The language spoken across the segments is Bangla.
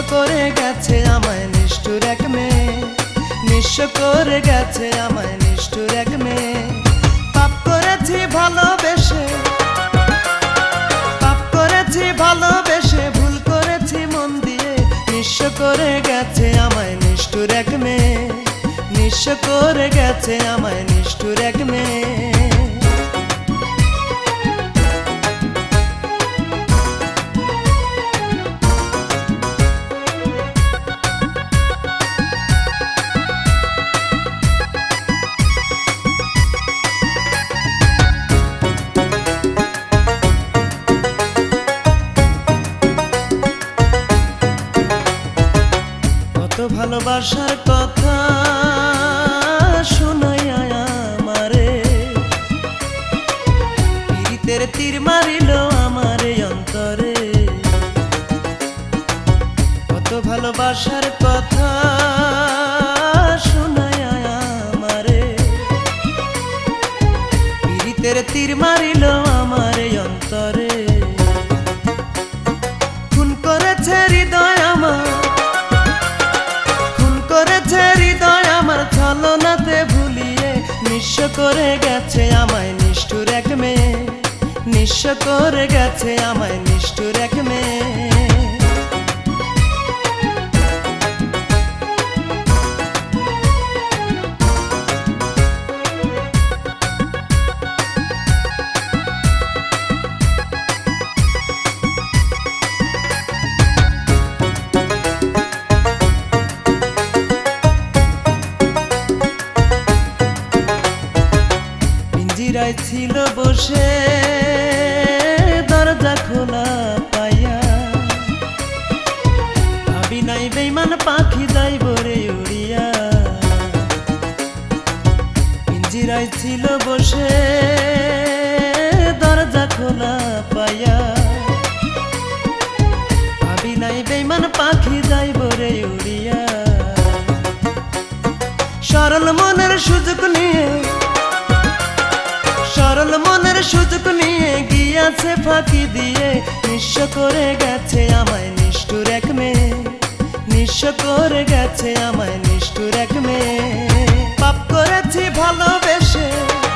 করে গেছে আমায় নিষ্ঠুর এক মেয়ে, নিঃস্ব করে গেছে আমায় নিষ্ঠুর এক মেয়ে। পাপ করেছি ভালোবেসে, পাপ করেছি ভালোবেসে, ভুল করেছি মন দিয়ে, নিঃস্ব করে গেছে আমায় নিষ্ঠুর এক মেয়ে, নিঃস্ব করে গেছে আমায় নিষ্ঠুর এক মেয়ে। কত ভালোবাসার কথা শোনাইয়া আমারে, পীড়িতের তীর মারিল আমারে অন্তরে। কত ভালোবাসার কথা শোনাইয়া আমারে, পীড়িতের তীর মারিল আমারে অন্তরে। খুন করেছে হৃদয় আমার, হৃদয় আমার ছলনাতে ভুলিয়ে, নিঃস্ব করে গেছে আমায় নিষ্ঠুর এক মেয়ে, নিঃস্ব করে গেছে আমায় নিষ্ঠুর এক মেয়ে। পিঞ্জিরায় ছিল বসে দরজা খোলা পাইয়া, ভাবি নাই বেইমান পাখি যাইব রে উড়িয়া। পিঞ্জিরায় ছিল বসে দরজা খোলা পাইয়া, ভাবি নাই বেইমান পাখি যাইব রে উড়িয়া। সরল মনের সুযোগ নিয়ে, সরল মনের সুযোগ নিয়ে গিয়াছে ফাঁকি দিয়ে, নিঃস্ব করে গেছে আমায় নিষ্ঠুর এক মেয়ে, নিঃস্ব করে গেছে আমায় নিষ্ঠুর এক মেয়ে। পাপ করেছি ভালোবেসে,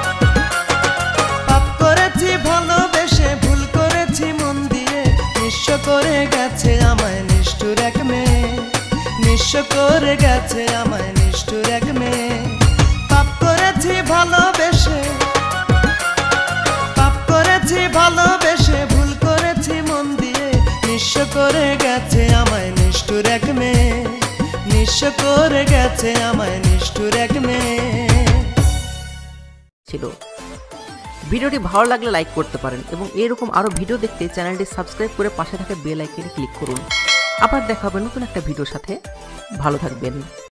পাপ করেছি ভালোবেসে, ভুল করেছি মন দিয়ে, নিঃস্ব করে গেছে আমায় নিষ্ঠুর এক মেয়ে, নিঃস্ব করে গেছে আমায় নিষ্ঠুর এক মেয়ে। পাপ করেছি ভালোবেসে, ভালোবেসে, ভুল করেছি মন দিয়ে, নিঃস্ব করে গেছে আমায় নিষ্ঠুর এক মেয়ে, নিঃস্ব করে গেছে আমায় নিষ্ঠুর এক মেয়ে। ছিল ভিডিওটি ভালো লাগলে লাইক করতে পারেন এবং এরকম আরো ভিডিও দেখতে চ্যানেলটি সাবস্ক্রাইব করে পাশে থাকা বেল আইকনে ক্লিক করুন। আবার দেখা হবে নতুন একটা ভিডিওর সাথে। ভালো থাকবেন।